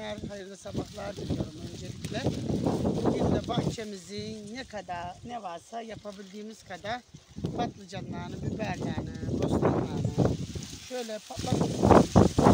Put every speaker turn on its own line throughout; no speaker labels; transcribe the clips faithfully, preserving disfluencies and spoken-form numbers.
günler, hayırlı sabahlar diliyorum öncelikle. Bugün de bahçemizin ne kadar ne varsa yapabildiğimiz kadar patlıcanlarını, biberlerini, bostanlarını şöyle patlatıp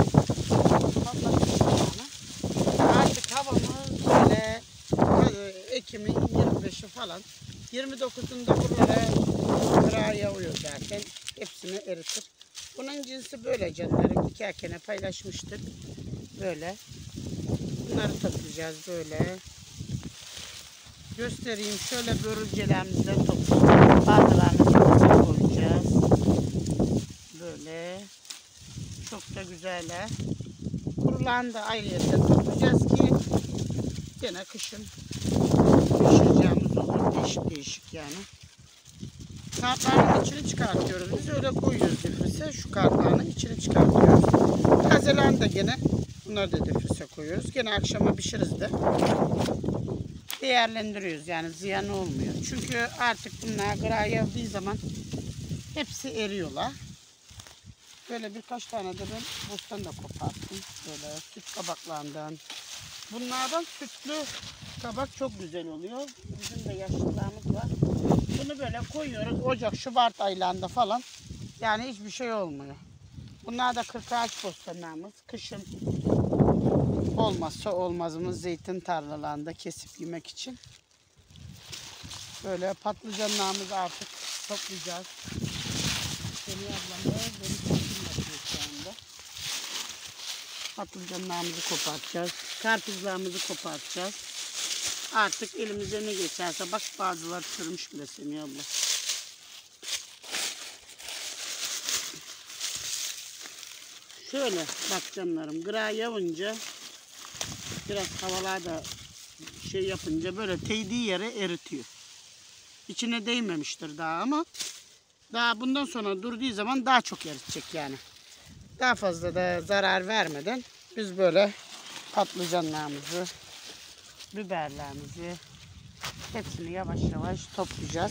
patlatıp artık havamız böyle Ekim'in yirmi beşi falan, yirmi dokuzunda buralara kırağa yağıyor zaten. Hepsini eritir. Bunun cinsi böyle canlarım. İki akene paylaşmıştık. Böyle. Bunları toplayacağız böyle. Göstereyim. Şöyle börülcelerimizden toplayacağız. Bazılarını koyacağız. Böyle. Çok da güzeller. Kurulan da ayrı yerden toplayacağız ki gene kışın pişireceğimiz olur. Değişik değişik yani. Kartlarının içini çıkartıyoruz. Biz öyle koyuyoruz difrise. Şu kartlarının içini çıkartıyoruz. Tazelerini de gene bunları da difrise koyuyoruz. Gene akşama pişiririz de. Değerlendiriyoruz yani ziyan olmuyor. Çünkü artık bunlar kırağa yağdığı zaman hepsi eriyorlar. Böyle birkaç tane de ben bostan da koparttım. Böyle süt kabaklarından. Bunlardan sütlü kabak çok güzel oluyor. Bizim de yaşlılarımız var. Bunu böyle koyuyoruz Ocak, Şubat aylarında falan. Yani hiçbir şey olmuyor. Bunlar da kırk ağaç bostanlarımız. Kışın olmazsa olmazımız zeytin tarlalarında kesip yemek için. Böyle patlıcanlarımızı artık toplayacağız. Semih ablam da böyle tatlım yapıyor şu anda. Patlıcanlarımızı kopartacağız. Karpuzlarımızı kopartacağız. Artık elimize ne geçerse, bak bazıları çürümüş bile Semih abla. Şöyle bak canlarım, kırağa yağınca biraz havalar da şey yapınca böyle değdiği yere eritiyor. İçine değmemiştir daha ama daha bundan sonra durduğu zaman daha çok eritecek yani. Daha fazla da zarar vermeden biz böyle patlıcanlarımızı, biberlerimizi hepsini yavaş yavaş toplayacağız.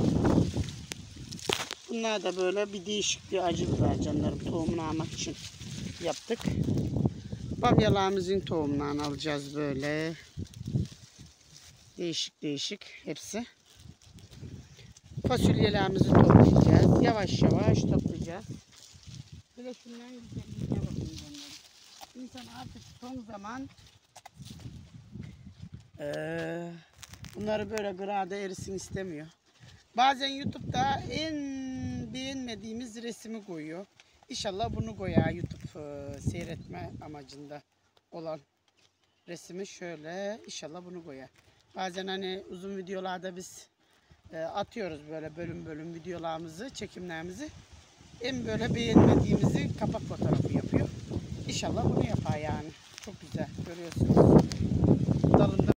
Bunlar da böyle bir değişik bir acı biber canlarım, tohumunu almak için yaptık. Bamyalarımızın tohumlarını alacağız böyle. Değişik değişik hepsi. Fasulyelerimizi toplayacağız. Yavaş yavaş toplayacağız. Bir de şunların güzelliğine bakın canlarım. İnsan artık son zaman Ee, bunları böyle kırağda erisin istemiyor. Bazen YouTube'da en beğenmediğimiz resmi koyuyor. İnşallah bunu koyar YouTube e, seyretme amacında olan resmi şöyle. İnşallah bunu koyar. Bazen hani uzun videolarda biz e, atıyoruz böyle bölüm bölüm videolarımızı, çekimlerimizi. En böyle beğenmediğimizi kapak fotoğrafı yapıyor. İnşallah bunu yapar yani. Çok güzel görüyorsunuz. Dalında.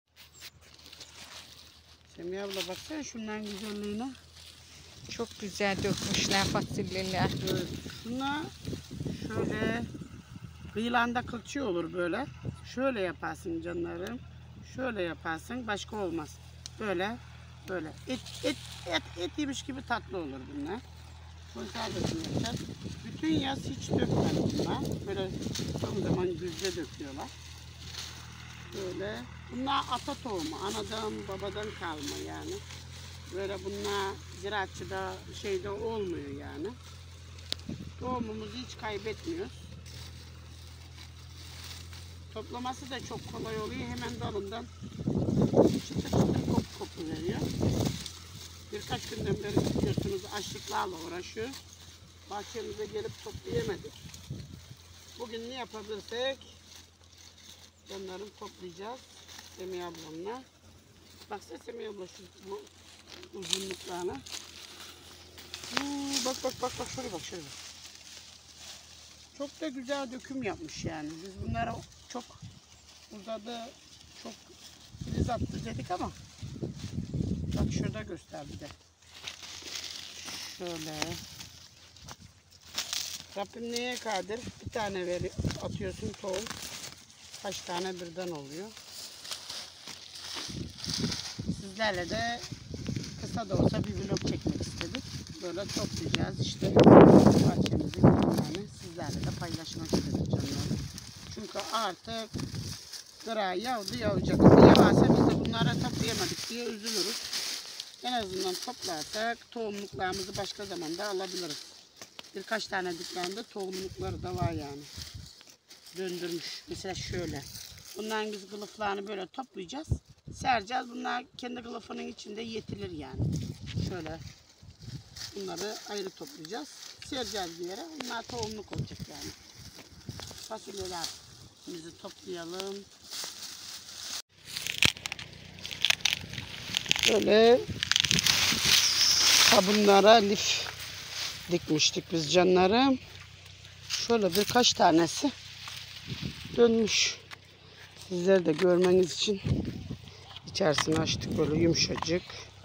Semih abla baksana şunların güzelliğine.
Çok güzel dökmüşler fasulyeler.
Evet. Şuna şöyle kıyılanda kılçı olur böyle. Şöyle yaparsın canlarım. Şöyle yaparsın, başka olmaz. Böyle böyle et et et et yemiş gibi tatlı olur bunlar. Konservesini yapacağız. Bütün yaz hiç dökmez bunlar. Böyle son zaman güzde döküyorlar. Böyle. Bunlar ata tohumu. Anadan babadan kalma yani. Böyle bunlar ziraatçıda şeyde olmuyor yani. Tohumumuzu hiç kaybetmiyoruz. Toplaması da çok kolay oluyor. Hemen dalından çıtır çıtır kopu kopu veriyor. Birkaç günden beri biliyorsunuz açlıklarla uğraşıyor. Bahçemize gelip toplayamadık. Bugün ne yapabilirsek onları toplayacağız Semih ablamla. Baksana Semih abla şu bu uzunluklarına. Hmm, bak bak bak bak şöyle bak şöyle. Çok da güzel döküm yapmış yani. Biz bunlara çok uzadı, çok filiz attı dedik ama bak şurada göster bir de. Şöyle. Rabbim neye kadir? Bir tane veri atıyorsun tohum. Kaç tane birden oluyor. Sizlerle de kısa da olsa bir vlog çekmek istedik. Böyle toplayacağız işte. Bahçemizin ürünlerini sizlerle de paylaşmak istedik canlarım. Çünkü artık Kırağı yağdı yağacak. Yağarsa biz de bunlara toplayamadık diye üzülürüz. En azından toplarsak tohumluklarımızı başka zaman da alabiliriz. Birkaç tane dükkanda tohumlukları da var yani. Döndürmüş. Mesela şöyle. Bunların biz kılıflarını böyle toplayacağız. Sereceğiz. Bunlar kendi kılıfının içinde yetilir yani. Şöyle. Bunları ayrı toplayacağız. Sereceğiz bir yere. Bunlar tohumluk olacak yani. Fasulyelerimizi toplayalım. Böyle bunlara lif dikmiştik biz canlarım. Şöyle birkaç tanesi dönmüş. Sizler de görmeniz için içerisini açtık, böyle yumuşacık.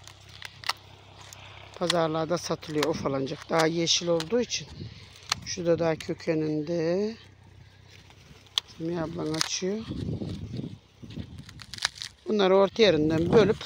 Pazarlarda satılıyor, ufalanacak. Daha yeşil olduğu için. Şurada daha kökeninde. Semih ablan açıyor. Bunları orta yerinden bölüp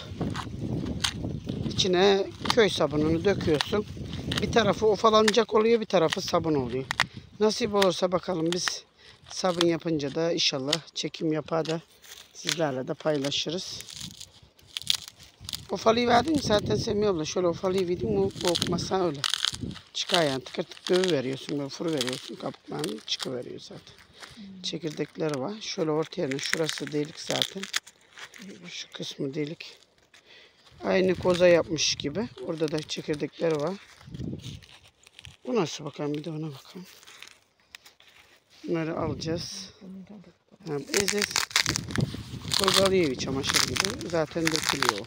içine köy sabununu döküyorsun. Bir tarafı ufalanacak oluyor, bir tarafı sabun oluyor. Nasip olursa bakalım, biz sabun yapınca da inşallah çekim yapar da sizlerle de paylaşırız. Ufalayı verdin mi zaten Semih abla? Şöyle ufalayı verdin mi korkmazsan öyle çıkar yani, tıkır tıkır dövü veriyorsun, böyle fır veriyorsun, kabuklarını çıkıveriyor zaten. Hmm. Çekirdekleri var. Şöyle orta yerine, şurası delik zaten. Şu kısmı delik. Aynı koza yapmış gibi. Orada da çekirdekleri var. Bu nasıl bakalım, bir de ona bakalım. Bunları alacağız. Yani ezez kurbalıyor çamaşır gibi. Zaten dökülüyor.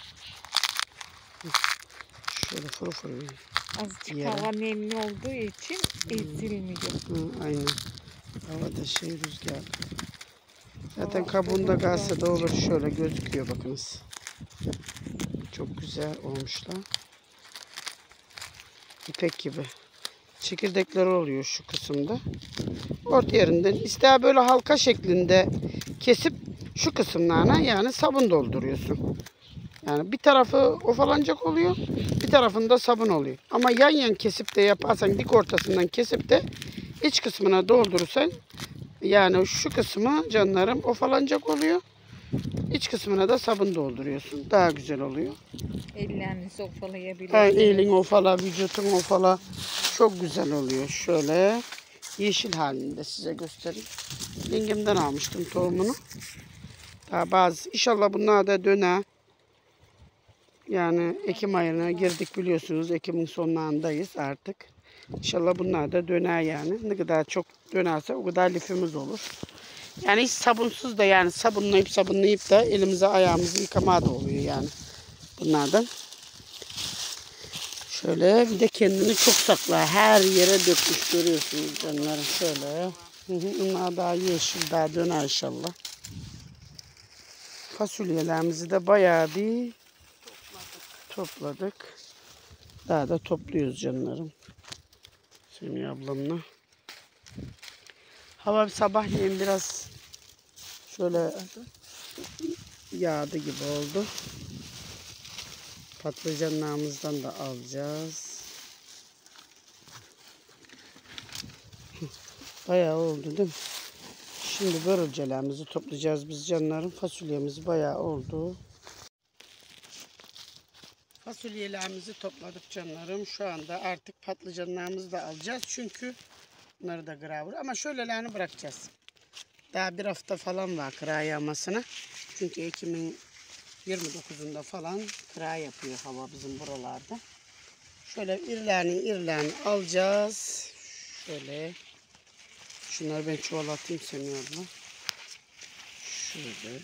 Şöyle fırı fırı.
Azıcık hava nemli olduğu için ezilmiyor.
Hı, aynen. Havada şey rüzgar. Zaten kabuğunda kalsa da olur. Şöyle gözüküyor bakınız. Çok güzel olmuşlar. İpek gibi. Çekirdekleri oluyor şu kısımda. Orta yerinden ister böyle halka şeklinde kesip şu kısımlarına yani sabun dolduruyorsun. Yani bir tarafı ufalanacak oluyor, bir tarafında sabun oluyor. Ama yan yan kesip de yaparsan, dik ortasından kesip de iç kısmına doldurursan, yani şu kısmı canlarım ufalanacak oluyor. İç kısmına da sabun dolduruyorsun. Daha güzel oluyor.
Ellerinizi ufalayabilirsiniz.
Ha, elin ufala, vücutun ufala. Çok güzel oluyor. Şöyle yeşil halinde size göstereyim. Yengemden almıştım tohumunu. Daha bazı, inşallah bunlar da döner. Yani Ekim ayına girdik biliyorsunuz. Ekim'in sonlarındayız artık. İnşallah bunlar da döner yani. Ne kadar çok dönerse o kadar lifimiz olur. Yani hiç sabunsuz da, yani sabunlayıp sabunlayıp da elimize ayağımızı yıkamaya da oluyor yani bunlardan. Şöyle bir de kendini çok sakla. Her yere dökmüş görüyorsunuz canlarım. Şöyle. Bunlar daha yeşil, daha döner inşallah. Fasulyelerimizi de bayağı bir topladık. Daha da topluyoruz canlarım. Semih ablamla. Hava sabahleyin biraz şöyle yağdı gibi oldu. Patlıcanlarımızdan da alacağız. Bayağı oldu değil mi? Şimdi börülcelerimizi toplayacağız biz canlarım. Fasulyemiz bayağı oldu. Fasulyelerimizi topladık canlarım. Şu anda artık patlıcanlarımızı da alacağız. Çünkü bunları da gravur. Ama şöylelerini bırakacağız. Daha bir hafta falan var kıra yağmasına. Çünkü Ekim'in yirmi dokuzunda falan kıra yapıyor hava bizim buralarda. Şöyle irilerini irilerini alacağız. Şöyle. Şunları ben çoğalatayım Semih abla. Şöyle.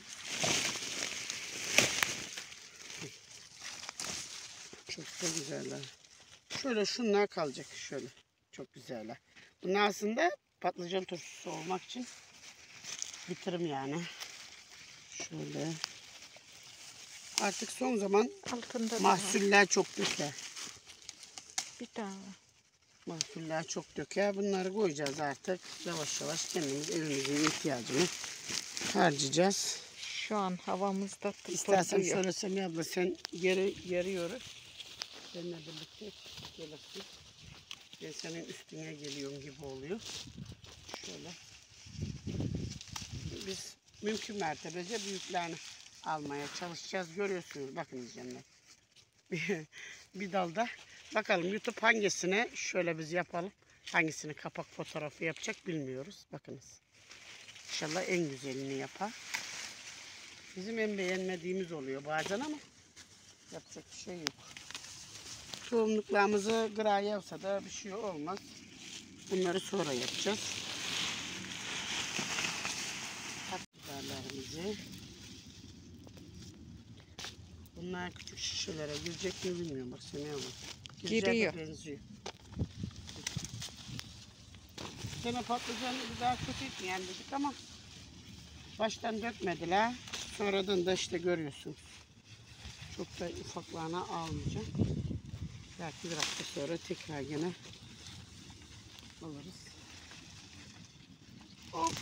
Çok da güzeller. Şöyle şunlar kalacak şöyle. Çok güzeller. Bunlar aslında patlıcan turşusu olmak için bitirim yani. Şöyle. Artık son zaman altında mahsuller çok döker.
Bir tane.
Mahsuller çok döker. Bunları koyacağız artık. Yavaş yavaş kendimiz evimizin ihtiyacını harcayacağız.
Şu an havamızda tıpırdıyor.
İstersen şöyle Semih abla sen geri geriyoruz. Seninle birlikte gelirsin. Ben senin üstüne geliyorum gibi oluyor. Şöyle. Biz mümkün mertebece büyüklerini almaya çalışacağız. Görüyorsunuz bakın izleyenler. Bir, bir dalda. Bakalım YouTube hangisine şöyle biz yapalım. Hangisini kapak fotoğrafı yapacak bilmiyoruz. Bakınız. İnşallah en güzelini yapar. Bizim en beğenmediğimiz oluyor bazen ama yapacak bir şey yok. Tohumluklarımızı gıra yapsa da bir şey olmaz. Bunları sonra yapacağız. Biberlerimizi. Bunlar küçük şişelere girecek mi bilmiyorum. Bak sen ne olur.
Giriyor.
Benziyor. Gene patlıcanı güzel kötü etmeyen dedik ama baştan dökmediler. Sonradan da işte görüyorsunuz. Çok da ufaklarına almayacağım. Belki bir hafta sonra tekrar gene alırız. Hop.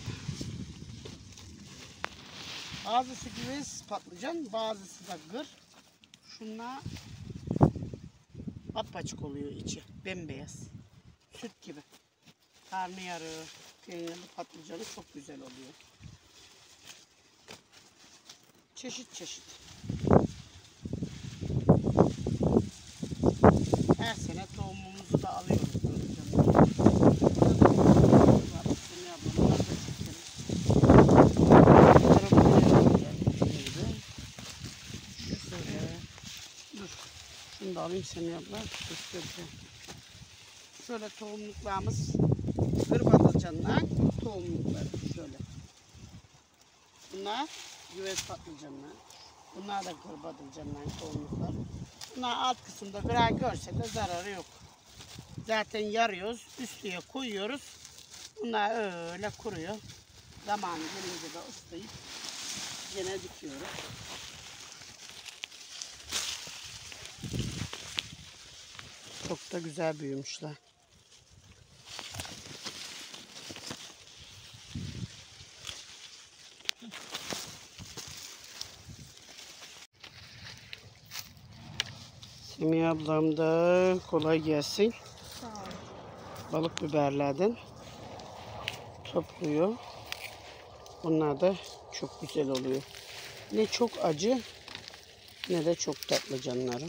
Bazısı güveç patlıcan, bazısı da gır. Şunlar apaçık oluyor içi, bembeyaz. Süt gibi. Karnıyarığı, peynirli patlıcanı çok güzel oluyor. Çeşit çeşit. Her sene tohumumuzu da alıyoruz. Dur. Şunu da alayım seni abla. Göstereceğim. Şöyle tohumluklarımız. Kır patlıcanlar. Tohumlukları. Şöyle. Bunlar güveç patlıcanlar. Bunlar da kır patlıcanlar. Tohumluklar. Bunlar alt kısımda gıra görse de zararı yok. Zaten yarıyoruz. Üstüne koyuyoruz. Bunlar öyle kuruyor. Zamanı gelince de ıslayıp yine dikiyoruz. Çok da güzel büyümüşler. Semih ablam da kolay gelsin.
Sağ ol.
Balık biberlerden topluyor. Bunlar da çok güzel oluyor. Ne çok acı ne de çok tatlı canlarım.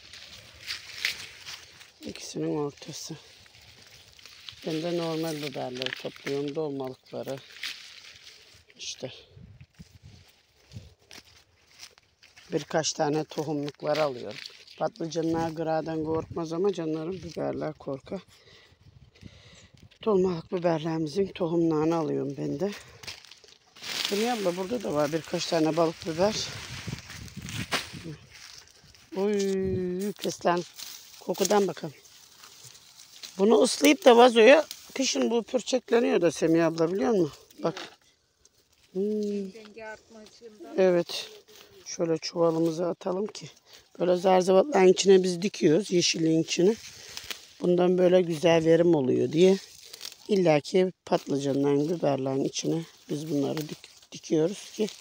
İkisinin ortası. Ben de normal biberleri topluyorum. Dolmalıkları. İşte. Birkaç tane tohumluklar alıyorum. Patlıcanlar gıradan korkmaz ama canlarım biberler korkar. Dolmalık biberlerimizin tohumlarını alıyorum ben de. Semih abla burada da var birkaç tane balık biber. Uy, peslen kokudan bakalım. Bunu ıslayıp da vazoya kışın bu pürçekleniyor da Semih abla biliyor musun? Bak. Hmm.
Denge artmasından.
Evet. Şöyle çuvalımıza atalım ki. Böyle zarzavatların içine biz dikiyoruz. Yeşilliğin içine. Bundan böyle güzel verim oluyor diye. İlla ki patlıcanların, biberlerin içine biz bunları dik dikiyoruz ki.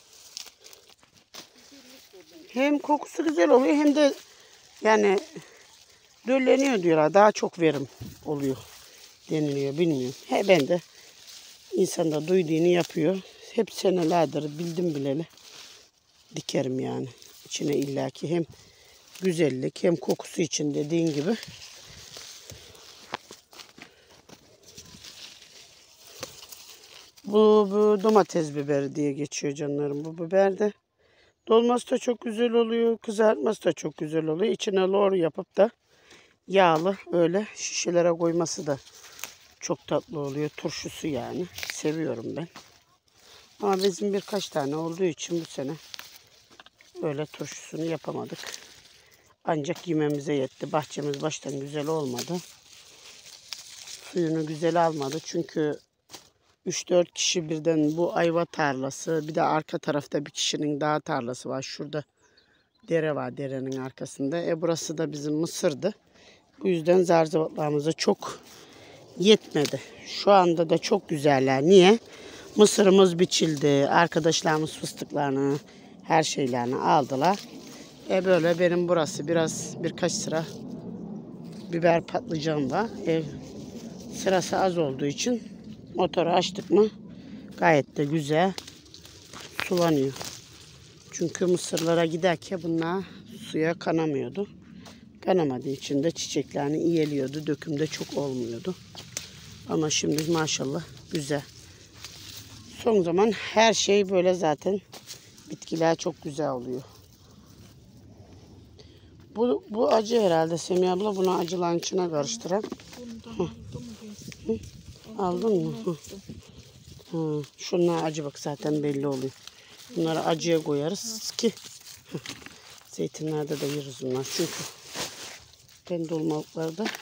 Hem kokusu güzel oluyor hem de yani dölleniyor diyorlar. Daha çok verim oluyor deniliyor. Bilmiyorum. He ben de insan da duyduğunu yapıyor. Hep senelerdir bildim bileli dikerim yani. İçine illaki hem güzellik hem kokusu için dediğin gibi. Bu, bu domates biberi diye geçiyor canlarım. Bu biber de dolması da çok güzel oluyor. Kızartması da çok güzel oluyor. İçine lor yapıp da yağlı öyle şişelere koyması da çok tatlı oluyor. Turşusu yani. Seviyorum ben. Ama bizim birkaç tane olduğu için bu sene öyle turşusunu yapamadık. Ancak yememize yetti. Bahçemiz baştan güzel olmadı. Suyunu güzel almadı. Çünkü üç dört kişi birden bu ayva tarlası. Bir de arka tarafta bir kişinin dağ tarlası var. Şurada dere var derenin arkasında. E burası da bizim mısırdı. Bu yüzden zarzavatlarımıza çok yetmedi. Şu anda da çok güzeller. Niye? Mısırımız biçildi. Arkadaşlarımız fıstıklarını, her şeylerini aldılar. E böyle benim burası biraz birkaç sıra biber patlıcan var. Ev sırası az olduğu için motoru açtık mı gayet de güzel sulanıyor. Çünkü mısırlara giderken bunlar suya kanamıyordu. Kanamadığı için de çiçeklerini iyeliyordu. Dökümde çok olmuyordu. Ama şimdi maşallah güzel. Son zaman her şey böyle zaten bitkiler çok güzel oluyor. Bu, bu acı herhalde Semih abla. Bunu acıların içine karıştıran. Aldın mı? Hı. Hı. Şunlar acı bak zaten belli oluyor. Bunları acıya koyarız ki zeytinlerde de yeriz bunlar. Çünkü ben dolmalıkları da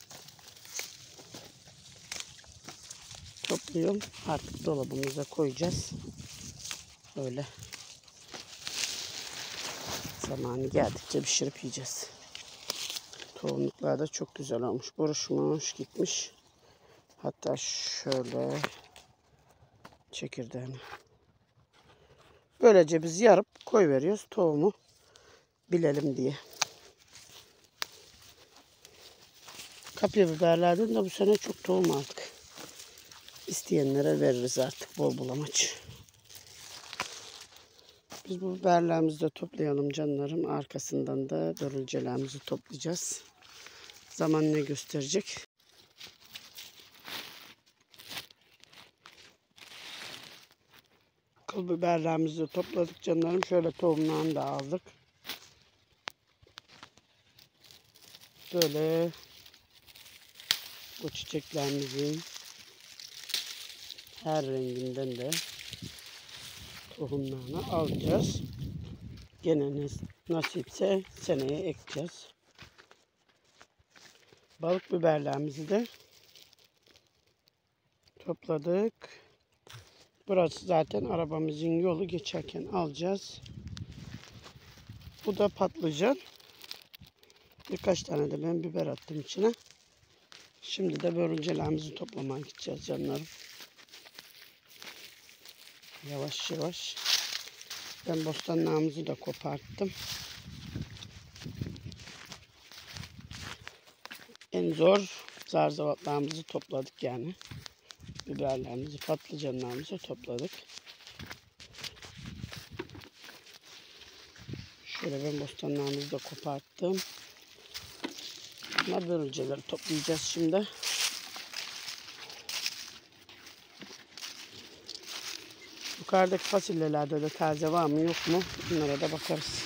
topluyorum. Artık dolabımıza koyacağız. Böyle zamanı geldikçe pişirip yiyeceğiz. Tohumluklar da çok güzel olmuş. Buruşmuş gitmiş. Hatta şöyle çekirdeğini. Böylece biz yarıp koy veriyoruz tohumu bilelim diye. Kapya biberlerden de bu sene çok tohum aldık. İsteyenlere veririz artık bol bulamaç. Biz bu biberlerimizi de toplayalım canlarım. Arkasından da börülcelerimizi toplayacağız. Zaman ne gösterecek? Kıl biberlerimizi de topladık canlarım. Şöyle tohumlarını da aldık. Böyle bu çiçeklerimizin her renginden de tohumlarını alacağız. Gene nasipse seneye ekeceğiz. Balık biberlerimizi de topladık. Burası zaten arabamızın yolu, geçerken alacağız. Bu da patlıcan. Birkaç tane de ben biber attım içine. Şimdi de börülcelerimizi toplamaya gideceğiz canlarım. Yavaş yavaş. Ben bostanlarımızı da koparttım. En zor zarzavatlarımızı topladık yani. Biberlerimizi, patlıcanlarımızı topladık. Şöyle ben bostanlarımızı da koparttım. Ama börülceleri toplayacağız şimdi. Yukarıdaki fasulyelerde de taze var mı yok mu? Bunlara da bakarız.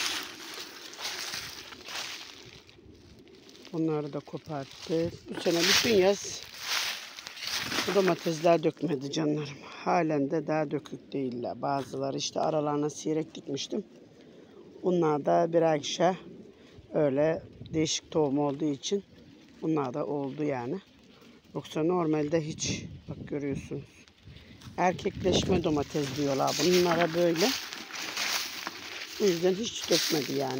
Bunları da koparttık. Bu sene bütün yaz bu domatesler dökmedi canlarım. Halen de daha dökük değiller. Bazıları işte aralarına sirek dikmiştim. Bunlar da birer kişi öyle değişik tohum olduğu için bunlar da oldu yani. Yoksa normalde hiç bak görüyorsunuz. Erkekleşme domates diyorlar bunlara böyle. O yüzden hiç dökmedi yani.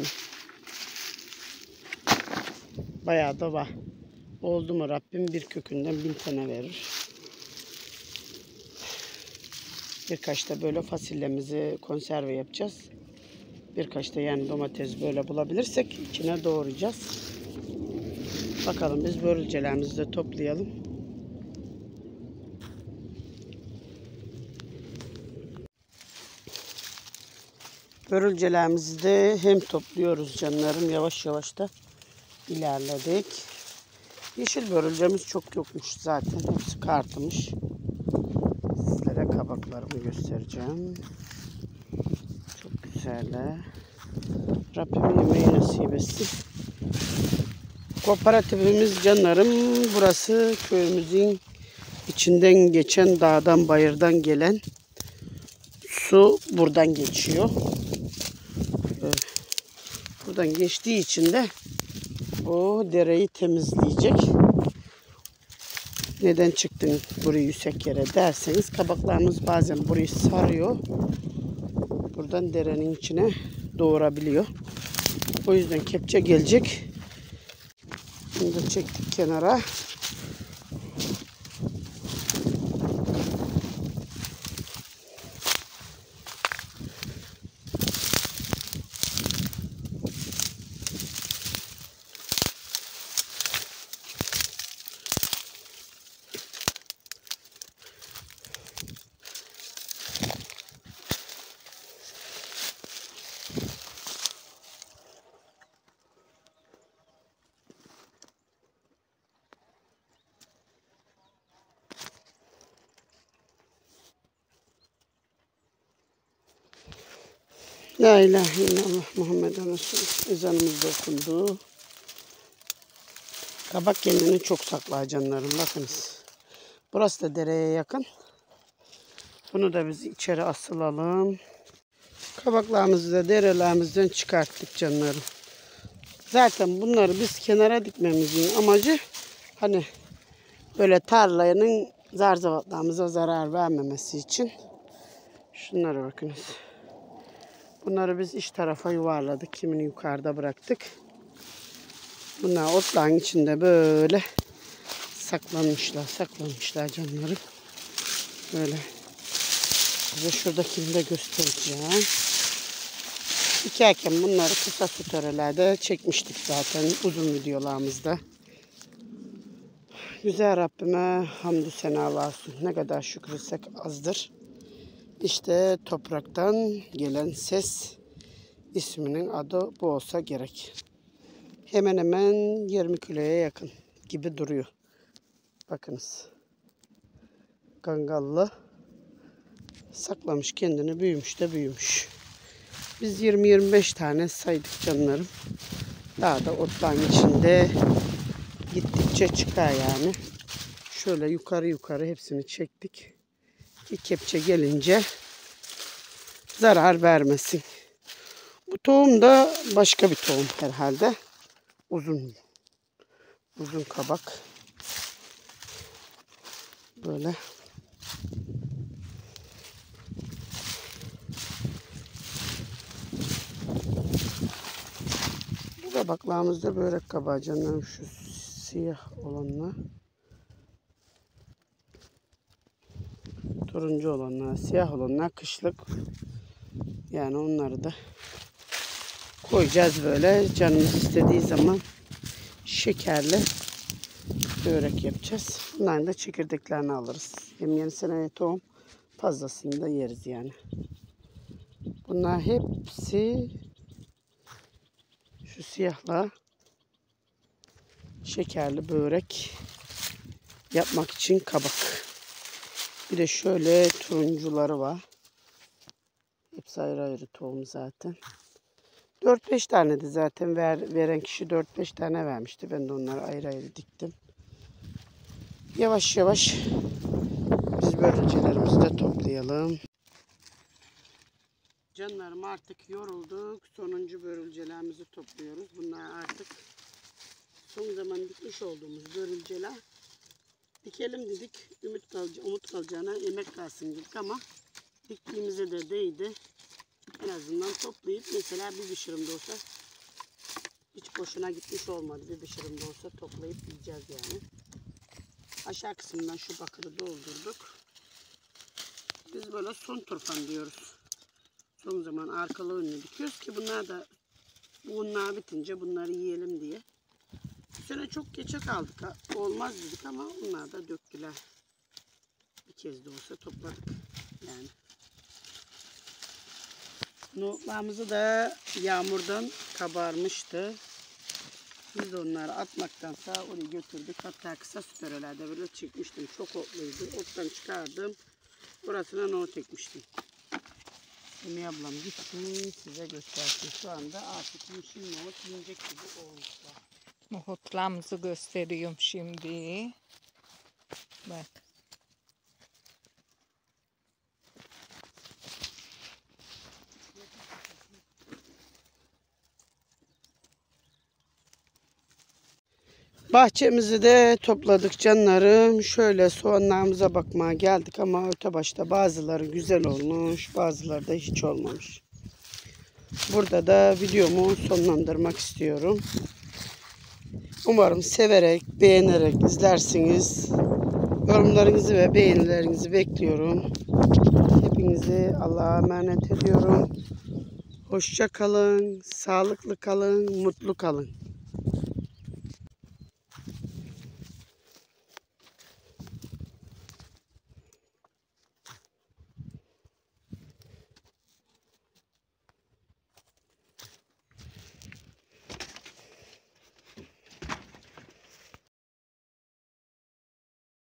Bayağı da var. Oldu mu Rabbim bir kökünden bin tane verir. Birkaç da böyle fasulyemizi konserve yapacağız. Birkaç da yani domates böyle bulabilirsek içine doğrayacağız. Bakalım biz börülcelerimizi de toplayalım. Börülcelerimizi de hem topluyoruz canlarım. Yavaş yavaş da ilerledik. Yeşil börülcemiz çok yokmuş zaten. Hepsi kartmış. Sizlere kabaklarımı göstereceğim. Çok güzeller. Rabbim yemeği nasip etsin. Kooperatifimiz canlarım. Burası köyümüzün içinden geçen dağdan bayırdan gelen su buradan geçiyor. Buradan geçtiği için de o dereyi temizleyecek. Neden çıktın burayı yüksek yere derseniz kabaklarımız bazen burayı sarıyor. Buradan derenin içine doğurabiliyor. O yüzden kepçe gelecek. Bunu da çektik kenara. La ilahe illallah Muhammeden Resulullah. Ezanımız da okundu. Kabak kendini çok saklar canlarım. Bakınız. Burası da dereye yakın. Bunu da biz içeri asılalım. Kabaklarımızı da derelerimizden çıkarttık canlarım. Zaten bunları biz kenara dikmemizin amacı hani böyle tarlanın zarzavatlarımıza zarar vermemesi için. Şunlara bakınız. Bunları biz iç tarafa yuvarladık. Kimini yukarıda bıraktık. Bunlar otların içinde böyle saklanmışlar. Saklanmışlar canlarım. Böyle. Size şuradakini de göstereceğim. Dikerken bunları kısa tutarelerde çekmiştik zaten uzun videolarımızda. Güzel Rabbime hamdü senalar olsun. Ne kadar şükretsek azdır. İşte topraktan gelen ses isminin adı bu olsa gerek. Hemen hemen yirmi kiloya yakın gibi duruyor. Bakınız. Gangallı. Saklamış kendini, büyümüş de büyümüş. Biz yirmi yirmi beş tane saydık canlarım. Daha da otların içinde gittikçe çıkar yani. Şöyle yukarı yukarı hepsini çektik. Ki kepçe gelince zarar vermesin. Bu tohum da başka bir tohum herhalde. Uzun. Uzun kabak. Böyle. Bu kabaklarımızda börek kabağı canlarım, şu siyah olanla. Turuncu olanlar, siyah olanlar kışlık. Yani onları da koyacağız böyle. Canımız istediği zaman şekerli börek yapacağız. Bunların da çekirdeklerini alırız. Hem yeni seneye tohum fazlasını da yeriz yani. Bunlar hepsi şu siyahla şekerli börek yapmak için kabak. Bir de şöyle turuncuları var. Hepsi ayrı ayrı tohum zaten. dört beş tane de zaten ver, veren kişi dört beş tane vermişti. Ben de onları ayrı ayrı diktim. Yavaş yavaş biz börülcelerimizi de toplayalım. Canlarım artık yorulduk. Sonuncu börülcelerimizi topluyoruz. Bunlar artık son zaman dikmiş olduğumuz börülceler. Dikelim dedik. Ümit kalca, umut kalacağına emek kalsın dedik ama diktiğimize de değdi. En azından toplayıp mesela bir bişirimde olsa hiç boşuna gitmiş olmadı. Bir bişirimde olsa toplayıp yiyeceğiz yani. Aşağı kısmından şu bakırı doldurduk. Biz böyle son turfan diyoruz. Son zaman arkalı önlü dikiyoruz ki bunlar da bunlar bitince bunları yiyelim diye. Bu sene çok geçe kaldık. Olmaz dedik ama onlar da döktüler. Bir kez de olsa topladık yani. Nohutlarımızı da yağmurdan kabarmıştı. Biz de onları atmaktansa onu götürdük. Hatta kısa süperelerde böyle çekmiştim. Çok otluydu. Ottan çıkardım. Burasına nohut ekmiştim. Emi ablam gitsin size göstersin. Şu anda artık yeşil nohut yiyecek gibi olmuşlar.
Nohutlarımızı gösteriyorum şimdi. Bak.
Bahçemizi de topladık canlarım. Şöyle soğanlarımıza bakmaya geldik ama öte başta bazıları güzel olmuş, bazıları da hiç olmamış. Burada da videomu sonlandırmak istiyorum. Umarım severek, beğenerek izlersiniz. Yorumlarınızı ve beğenilerinizi bekliyorum. Hepinizi Allah'a emanet ediyorum. Hoşça kalın, sağlıklı kalın, mutlu kalın.